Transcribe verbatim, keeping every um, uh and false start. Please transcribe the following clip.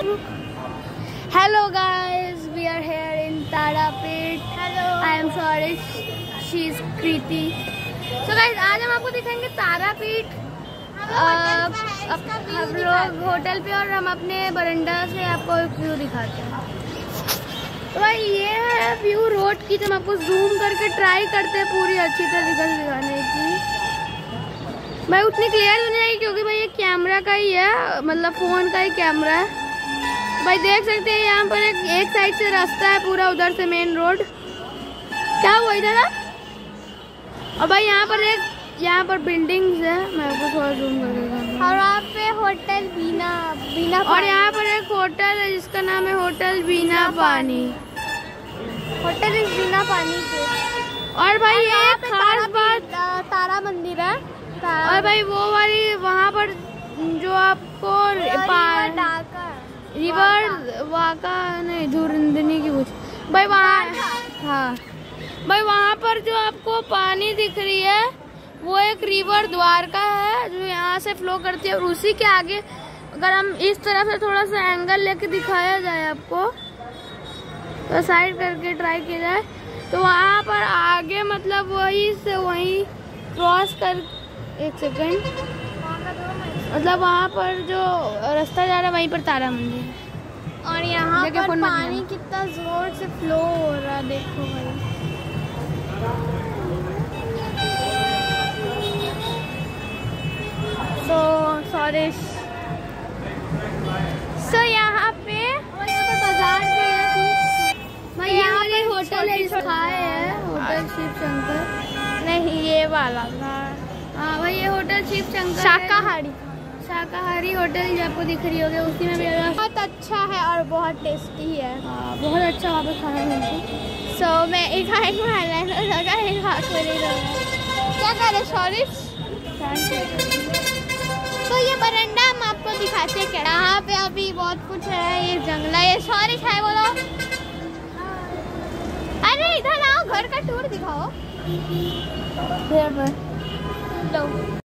Hello guys, we are here in Tarapet. Hello. I am Sarish. She is Kriti. So guys, आज हम आपको दिखाएंगे तारापीठ। हम लोग होटल पे और हम अपने बरंडा से आपको व्यू दिखाते हैं। तो भाई ये है व्यू रोड की। हम आपको जूम करके ट्राई करते हैं पूरी अच्छी तरीके से दिखाने की। भाई उतनी क्लियर नहीं आएगी क्योंकि भाई ये कैमरा का ही है, मतलब फोन का ही कैमरा है। भाई देख सकते हैं यहाँ पर एक, एक साइड से रास्ता है पूरा, उधर से मेन रोड। क्या हुआ इधर है? और भाई यहाँ पर एक यहाँ पर बिल्डिंग्स है, मैं आपको थोड़ा जूम करके दिखाऊंगा। और यहाँ पे होटल बीना बीना और यहाँ पर एक होटल है जिसका नाम है होटल बीना पानी। होटल इस बीना पानी के। और भाई ये खास बात तारा मंदिर है। और भाई वो वाली वहाँ पर जो आपको रिवर वाका नहीं धुरंधनी की कुछ भाई वहाँ, हाँ भाई वहाँ पर जो आपको पानी दिख रही है वो एक रिवर द्वारका है जो यहाँ से फ्लो करती है। और उसी के आगे अगर हम इस तरफ से थोड़ा सा एंगल लेके दिखाया जाए आपको, तो साइड करके ट्राई किया जाए, तो वहाँ पर आगे मतलब वही से वही क्रॉस कर एक सेकेंड मतलब वहाँ पर जो रास्ता जा रहा है वहीं पर तारा मंदिर है। और यहाँ पर पानी कितना जोर से फ्लो हो रहा है, देखो भाई। सो सॉरी सो यहाँ पे यहाँ पर बाजार भी है। भाई यहाँ पे होटल है, खाए है होटल शिव शंकर। नहीं ये वाला था। हाँ भाई ये होटल शिव शंकर शाकाहारी शाकाहारी होटल जो आपको दिख रही होगी, उसी में भी बहुत अच्छा है और बहुत टेस्टी है। हाँ बहुत अच्छा वहाँ पर खाना मिलता है। सो so, मैं एक हाथ में हाईलाइनर लगा, एक हाथ में नहीं लगा। क्या करे सॉरी। तो ये बरंडा हम आपको दिखाते हैं। यहाँ पे अभी बहुत कुछ है, ये जंगला है। सॉरी है बोलो। अरे इधर आओ, घर का टूर दिखाओ।